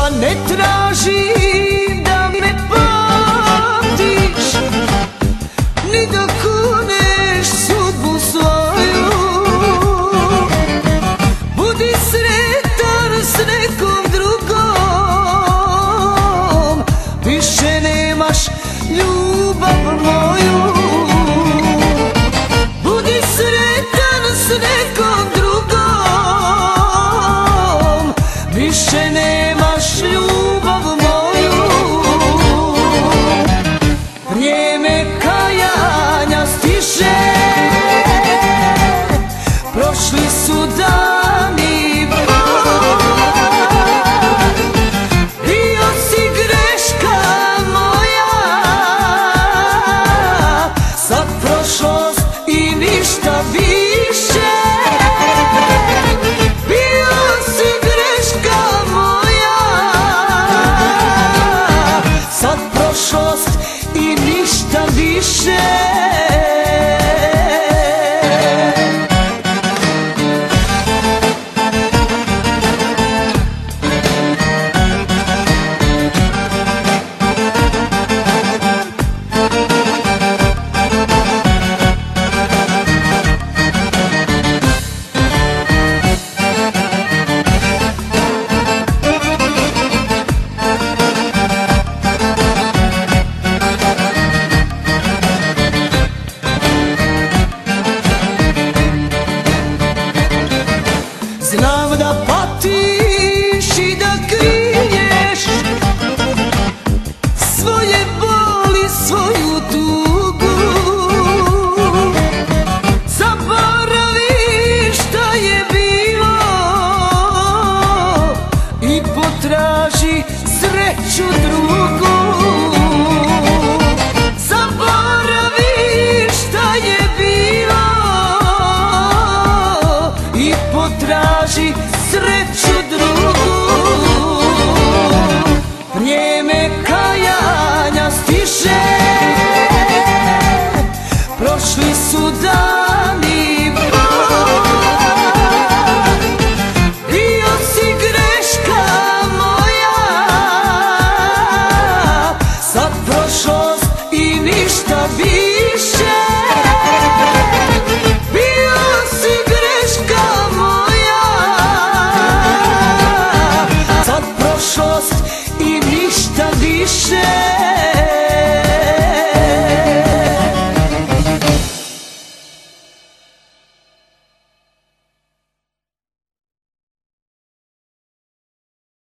Ja ne tražim da me pamtiš, ni da kuneš sudbu svoju. Budi sretan s nekom drugom, više nemaš ljubav moju. Budi sretan s nekom drugom, više nemaš ljubav moju. Vrijeme kajanja stiže, prošli su dani boj. Bio si greška moja, sad prošlost i ništa više. Bio si greška moja, sad prošlost i ništa više. Znam da patiš i da kriješ svoje boli, svoju tugu. Zaboravi šta je bilo i potraži sreću drugu.